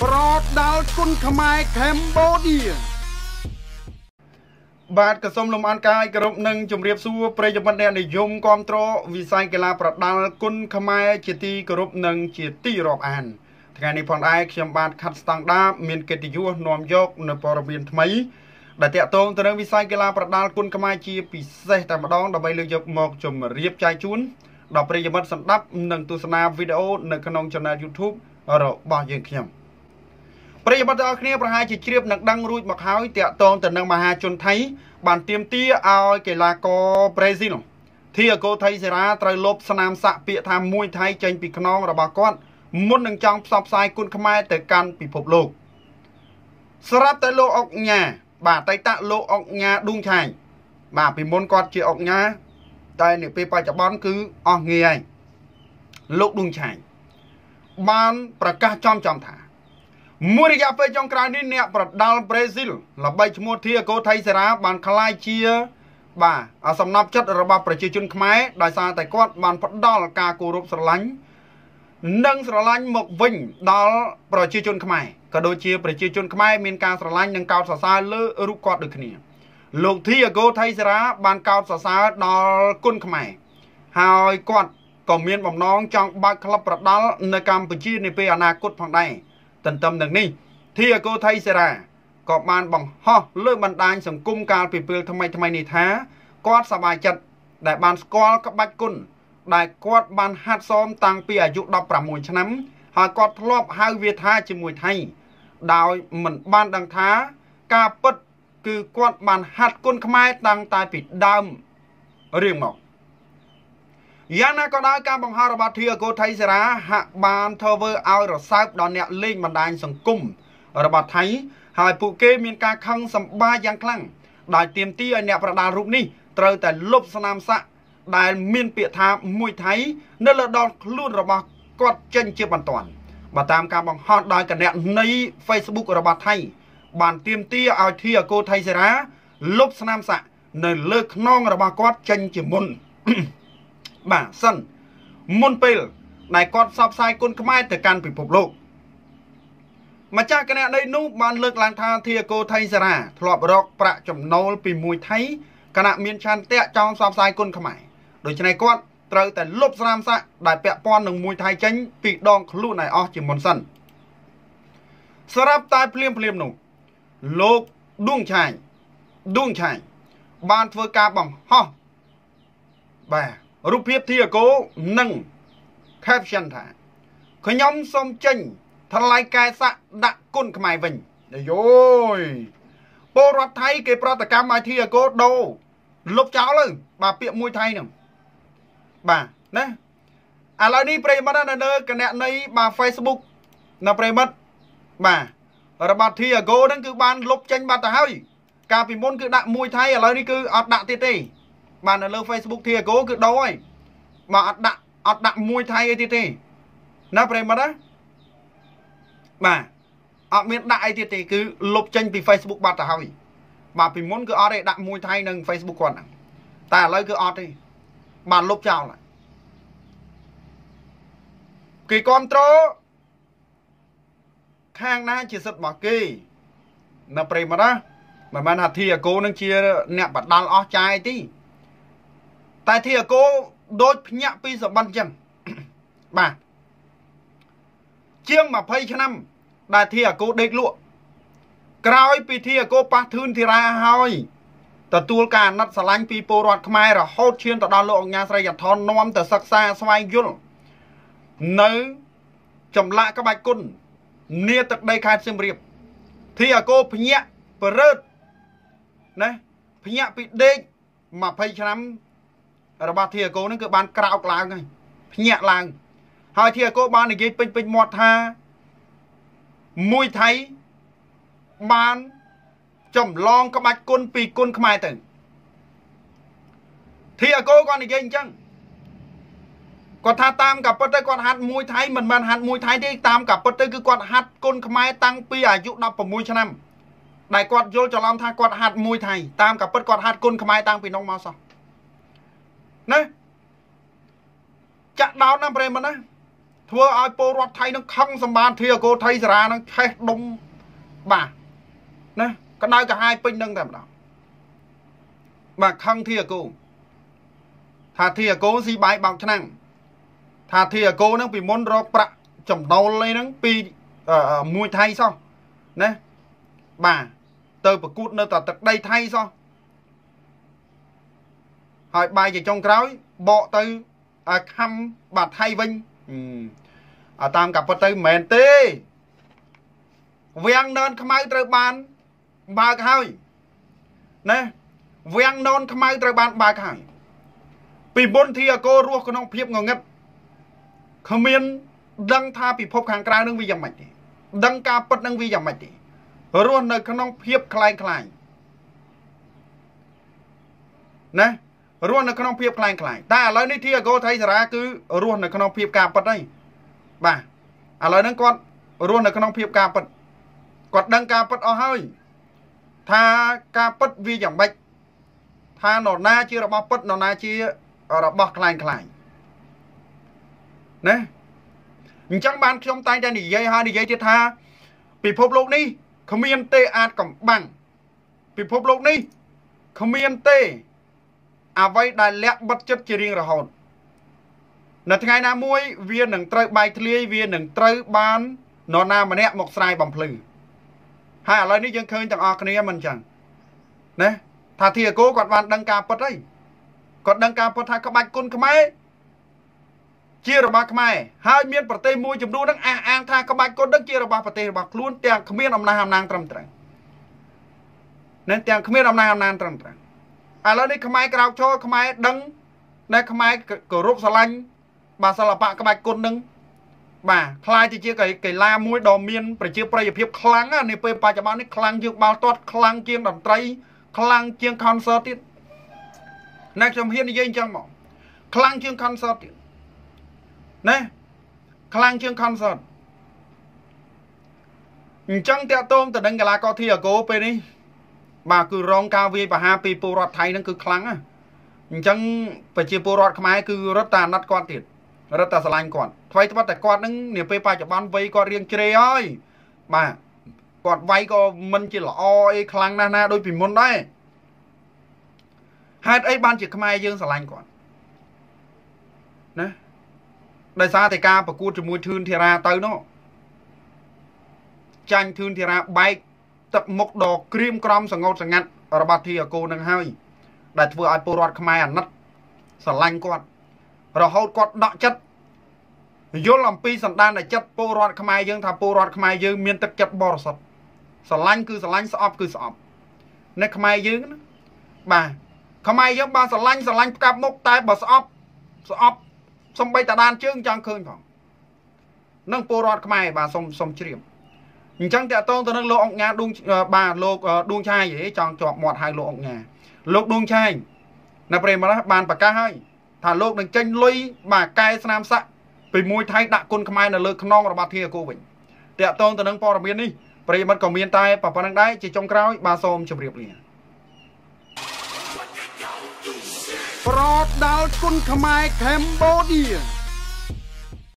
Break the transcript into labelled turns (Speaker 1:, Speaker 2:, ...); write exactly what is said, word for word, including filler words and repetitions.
Speaker 1: ប្រដាល់គុណខ្មែរកម្ពុជាបាទកសុំលំអរកាយគោរពនឹងជម្រាបសួរប្រិយមិត្តអ្នកនិយមគាំទ្រវិស័យកីឡាប្រដាល់គុណខ្មែរជាទីគោរពនិងជាទីរាប់អានថ្ងៃនេះផងដែរខ្ញុំបាទខាត់ស្តង់ដាមានកិត្តិយសនាំយកនៅព័ត៌មានថ្មីដែលតាក់ទងទៅនឹងវិស័យកីឡាប្រដាល់គុណខ្មែរជាពិសេសតែម្ដងដើម្បីលើកយកមកជម្រាបចែកជូនដល់ប្រិយមិត្តស្ដាប់និងទស្សនាវីដេអូនៅក្នុង Channel YouTube របស់យើងខ្ញុំប្រិយមិត្តទាំងអស់គ្នាប្រហែលជាជ្រាបនឹងដឹងរួចមកហើយតាក់ទងទៅនឹងមហាជនថៃបានទាមទារឲ្យកីឡាករប្រេស៊ីលធីអាហ្គោថៃសេរ៉ាត្រូវលុបស្នាមសាក់ពាក្យថាមួយថៃចេញពីខ្នងរបស់គាត់មុននឹងចង់ផ្សព្វផ្សាយគុណខ្មែរទៅកាន់ពិភពលោកស្រាប់តែលោកអុកញ៉ាបាទតៃតលោកអុកញ៉ាឌួងឆាយបាទពីមុនគាត់ជាអុកញ៉ាតែនៅពេលបច្ចុប្បន្នគឺអស់ងាយហើយលោកឌួងឆាយបានប្រកាសចំចំថាមួយរយៈពេលចុងក្រោយនេះអ្នកប្រដាល់ប្រេស៊ីលល្បីឈ្មោះធីអាហ្គោថៃសេរ៉ាបានក្លាយជាបាទសំណប់ចិត្តរបស់ប្រជាជនខ្មែរដោយសារតែគាត់បានផ្ដល់ការគោរពស្រឡាញ់និងស្រឡាញ់មកវិញដល់ប្រជាជនខ្មែរក៏ដូចជាប្រជាជនខ្មែរមានការស្រឡាញ់និងកោតសរសើរលើរូបគាត់ដូចគ្នាលោកធីអាហ្គោថៃសេរ៉ាបានកោតសរសើរដល់គុណខ្មែរហើយគាត់ក៏មានបំណងចង់បើកក្លឹបប្រដាល់នៅកម្ពុជានាពេលអនាគតផងដែរទន្ទឹមនឹងនេះធីអាហ្គោថៃសេរ៉ាក៏បានបង្ហោះលើបណ្ដាញសង្គមកាលពីពេលថ្មីថ្មីនេះថាគាត់សប្បាយចិត្តដែលបានស្គាល់ក្បាច់គុណដែលគាត់បានហាត់សមតាំងពីអាយុដប់ប្រាំមួយឆ្នាំហើយគាត់ធ្លាប់ហៅវាថាជាមួយថៃដោយមិនបានដឹងថាការពិតគឺគាត់បានហាត់គុណខ្មែរតាំងតែពីដើមរៀងមកយ៉ាងណាក៏ដោយការបង្ហោះរបស់ធីអាហ្គោថៃសេរ៉ាហាក់បានធ្វើឲ្យរសើបដល់អ្នកលេងបណ្ដាញសង្គមរបស់ថៃហើយពួកគេមានការខឹងសម្បាយ៉ាងខ្លាំងដោយទាមទារឲ្យអ្នកប្រដាល់រូបនេះត្រូវតែលុបស្នាមសាក់ដែលមានពាក្យថាមួយថៃនៅលើដងខ្លួនរបស់គាត់ចេញជាបន្ទាន់បើតាមការបង្ហោះដោយគណនី Facebook របស់ថៃបានទាមទារឲ្យធីអាហ្គោថៃសេរ៉ាលុបស្នាមសាក់នៅលើខ្នងរបស់គាត់ចេញជាមុនបាទសិនមុនពេលដែលគាត់ផ្សព្វផ្សាយគុណខ្មែរទៅកាន់ពិភពលោកម្ចាស់គណនីនោះបានលើកឡើងថាធីអាហ្គោថៃសេរ៉ាធ្លាប់រកប្រាក់ចំណូលពីមួយថៃគណៈមានឆន្ទៈចង់ផ្សព្វផ្សាយគុណខ្មែរដូច្នេះគាត់ត្រូវតែលុបស្នាមសាក់ដែលពាក់ព័ន្ធនឹងមួយថៃចេញពីដងខ្លួនឲ្យអស់ជាមុនសិនស្រាប់តែភ្លាមភ្លាមនោះលោកឌួងឆាយឌួងឆាយបានធ្វើការបង្ហោះបាទរូបភាពធីអាហ្គោនិង caption ថាខ្ញុំសូមចេញថ្លៃកែសាក់ដាក់គុណខ្មែរវិញយោយពលរដ្ឋថៃគេប្រតិកម្មឲ្យធីអាហ្គោដូរលុបចោលទៅបាទពាក្យមួយថៃហ្នឹងបាទណាឥឡូវនេះប្រិយមិត្តនៅគណនីបាទ Facebook នៅប្រិយមិត្តបាទរបស់ធីអាហ្គោហ្នឹងគឺបានលុបចេញបាត់ទៅហើយកាលពីមុនគឺដាក់មួយថៃឥឡូវនេះគឺអត់ដាក់ទៀតទេបាទនៅលើ Facebook ធីអាហ្គោគឺដូរហើយមកអត់ដាក់អត់ដាក់មួយថៃអីទៀតទេណាប្រិមត្តណាបាទអត់មានដាក់អីទៀតទេគឺលុបចេញពី Facebook បាត់ទៅហើយបាទពីមុនគឺអត់ទេដាក់មួយថៃនឹង Facebook គាត់ហ្នឹងតែឥឡូវគឺអត់ទេបានលុបចោលហើយគេគ្រប់គ្រងខាងណាជាសិទ្ធិរបស់គេណាប្រិមត្តណាមិនមែនថាធីអាហ្គោនឹងជាអ្នកបដាល់អស់ចាយទេតែធីអាហ្គោដូចភ្ញាក់ពីសបិនចឹងបាទជាងยี่สิบឆ្នាំដែលធីអាហ្គោដេកលក់ក្រោយពីធីអាហ្គោប៉ះធឿនធីរ៉ាហើយទទួលការអាណិតស្រឡាញ់ពីពលរដ្ឋខ្មែររហូតឈានទៅដល់លោកអង្ញាស្រីយថននាំទៅសិក្សាស្វែងយល់នៅចម្លាក់ក្បាច់គុណនាទឹកដីខេត្តសៀមរាបធីអាហ្គោភ្ញាក់បរើតណាភ្ញាក់ពីដេកยี่สิบឆ្នាំរបស់ធីអាហ្គោហ្នឹងគឺបានក្រោកឡើងហើយភ្ញាក់ឡើងហើយធីអាហ្គោបាននិយាយពេញពេញមាត់ថាមួយថៃបានចម្លងក្បាច់គុណពីគុណខ្មែរទៅធីអាហ្គោគាត់និយាយអញ្ចឹងគាត់ថាតាមកាពិតទៅគាត់ហាត់មួយថៃមិនមែនហាត់មួយថៃទេតាមកាពិតទៅគឺគាត់ហាត់គុណខ្មែរតាំងពីអាយុដប់ប្រាំមួយឆ្នាំដែលគាត់យល់ច្រឡំថាគាត់ហាត់មួយថៃតាមកាពិតគាត់ហាត់គុណខ្មែរតាំងពីនោះមកសោះណាចាក់ដោតណាប្រិមត្តណា thua ai po rót thay nó không sầm bàn thì cô thay ra nó thay đông bà nè cái này cả hai pin nâng tầm đó mà không thì cô thà thì cô gì bài bằng chân năng thà thì cô nó bị môn rót bạ chồng đầu lên nó bị mùi thay sao nè bà từ bậc cút nơi tật đây thay sao hỏi bài về trong cái bộ từ à khăm bạt thay vinh à tam cặp vật tư mền tê viang non không ai trời bàn ba cái hơi nè viang non không ai trời bàn ba cái hơi bị bốn thì cô ruột của nó phiếp ngồi ngất không miên đăng tha bị phốp hàng trái nâng vi dòng mạch đăng ca bật nâng vi dòng mạch ruột nơi nó phiếp khai khai nè ruột nơi nó phiếp khai khai ta lấy ní thì cô thấy ra cứ ruột nơi nó phiếp ca bật đây bà à lời nâng con ruột nơi nó phiếp ca bật quạt đăng ca bật ở hơi tha ca bật vi dòng mạch tha nó na chia ra bao bật nó na chia ở đó bọc khai khai nè chẳng bàn trong tay ra đi dây hai đi dây thiết tha bị phốp lục ní không miên tê ạt cổng bằng bị phốp lục ní không miên tê à vay đại lẹ bất chất chỉ riêng là hồn là ngày nào muối viên nâng trời bài thliê viên nâng trời bán nó na mà nẹ một sai bằng phừ hai lời ní dân khơi chẳng ở cái này mình chẳng nè thà thì cố quạt bàn đăng ca bật đấy quạt đăng ca bật thà các bạch côn không ấy chia ra ba cái hai miền bờ tây môi chấm đu đang an an tha các bạn có đất chia ra ba bờ tây ba luôn tiền không biết ông nào làm nàng trầm trầm nên tiền không biết ông nào làm nàng trầm trầm à lần này không ai cào cho không ai đăng này không ai cờ rúp xà lanh bà xà là bạn các bạn côn đăng bà khai thì chia cái cái la môi đò miền phải chia bây giờ phiếp khlang á này bây giờ bạn ấy khlang chưa bao toát khlang chiên đầm tây khlang chiên concert tiết này trong hiên đi dây trong mỏ khlang chiên concert tiết nè khlang chương concert chẳng tẹo tôm từ đánh cái lá có thi ở cô bên đi bà cứ rong cao vi và happy po rót thay nó cứ khlang á chẳng phải chia po rót khai cứ rất tàn nát con tiền rất là lành còn thoái bắt tại con nâng nhiều pe pa cho ban vây con riêng chơi ơi bà còn vay có mình chỉ là oi khlang na na đôi vì muốn đấy hai ấy ban chỉ khai dương sờ lành còn nè đại sa thì ca và cua cho mùi thương thì ra tới nó tranh thương thì ra bay tập một đồ cream crom sờ ngột sờ ngặt ở bà thì ở cô nâng hơi đại vừa ai po rót khai à nát sờ lanh con rồi hốt con đọ chất vô làm pi sần đan này chất po rót khai dương thà po rót khai dương miên tất chất bò sập sờ lanh cứ sờ lanh sờ ấp cứ sờ ấp này khai dương bà khai dương ba sờ lanh sờ lanh cặp mốc tai bò sờ ấp sờ ấp xong bây ta đan chương chẳng khơi phòng nâng po rót khai bà xong xong chìm chẳng tẹo tôn tôi nâng lô ông nhà đung bà lô đuông chai vậy chọn chọn một hai lô ông nhà lô đuông chai nè bề mà bàn bà ca hai thả lô đừng tranh lui bà cai nam sạ vì mùi thay đã côn khai là lơ non là bà thia cô vĩnh tẹo tôn tôi nâng po là miên đi bề mà còn miên tay bà bà nâng đáy chỉ trong kéo bà xôm chụp riệp liền Pro đào côn khai Cambodia